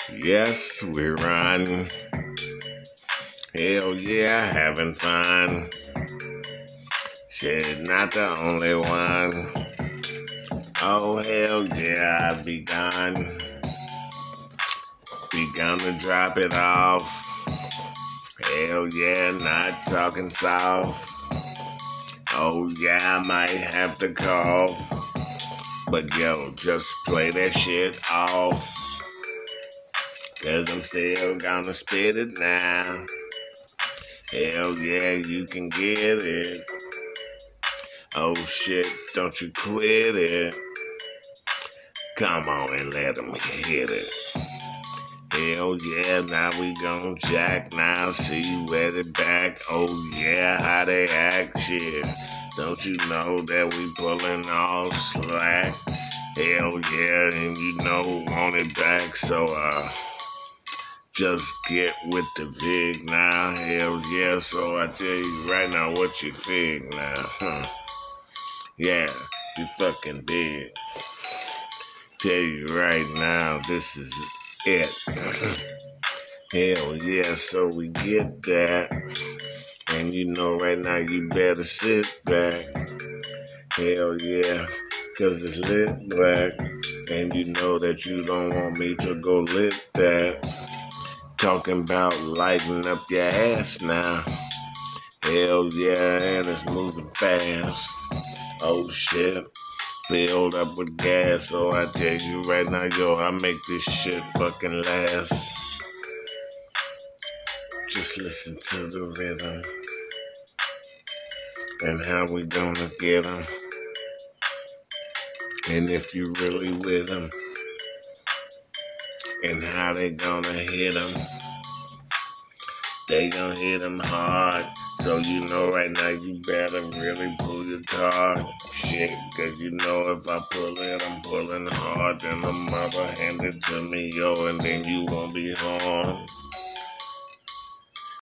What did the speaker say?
Yes, we're riding. Hell yeah, having fun. Shit, not the only one. Oh, hell yeah, I be gone. We gonna drop it off. Hell yeah, not talking soft. Oh yeah, I might have to call. But yo, just play that shit off. Cause I'm still gonna spit it now. Hell yeah, you can get it. Oh shit, don't you quit it. Come on and let them hit it. Hell yeah, now we gon' jack now. See you at it back. Oh yeah, how they act, shit. Don't you know that we pulling all slack? Hell yeah, and you know want it back. So just get with the vig now. Hell yeah, so I tell you right now what you fig now. Yeah, you fucking big. Tell you right now, this is it. Hell yeah, so we get that. And you know right now you better sit back. Hell yeah, cause it's lit black. And you know that you don't want me to go lit that. Talking about lighting up your ass now. Hell yeah, and it's moving fast. Oh shit. Filled up with gas, so I tell you right now, yo, I make this shit fucking last. Just listen to the rhythm and how we gonna get them. And if you really with them and how they gonna hit them. They gon' hit them hard. So you know right now you better really pull your card. Shit, cause you know if I pull it, I'm pulling hard. Then the mother hand it to me, yo, and then you won't be hard.